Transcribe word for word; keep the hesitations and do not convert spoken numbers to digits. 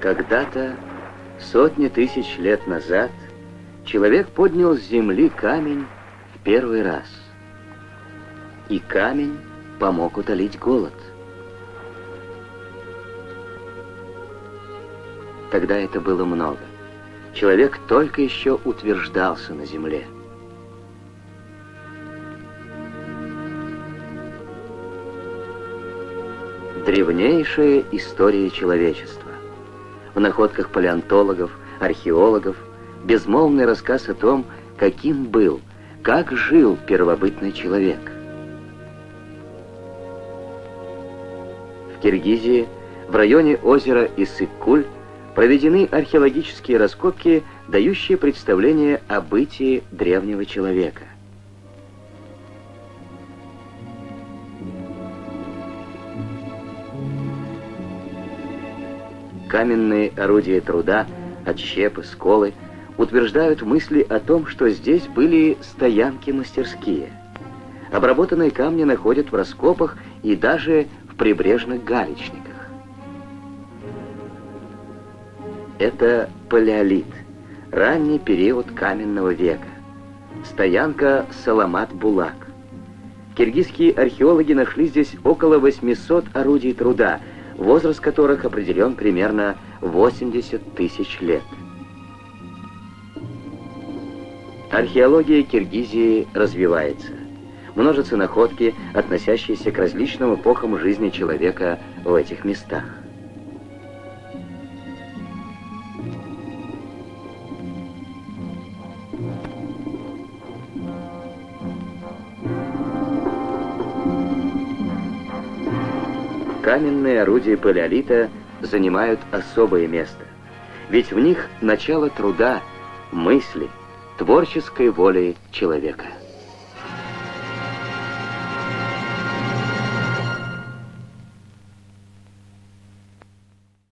Когда-то, сотни тысяч лет назад, человек поднял с земли камень в первый раз. И камень помог утолить голод. Тогда это было много. Человек только еще утверждался на земле. Древнейшая история человечества. В находках палеонтологов, археологов безмолвный рассказ о том, каким был, как жил первобытный человек. В Киргизии, в районе озера Иссык-Куль, проведены археологические раскопки, дающие представление о бытии древнего человека. Каменные орудия труда, отщепы, сколы утверждают мысли о том, что здесь были стоянки-мастерские. Обработанные камни находят в раскопах и даже в прибрежных галечниках. Это палеолит, ранний период каменного века. Стоянка Саламат-Булак. Киргизские археологи нашли здесь около восьмисот орудий труда, возраст которых определен примерно восемьдесят тысяч лет. Археология Киргизии развивается. Множатся находки, относящиеся к различным эпохам жизни человека в этих местах. Каменные орудия палеолита занимают особое место, ведь в них начало труда, мысли, творческой воли человека.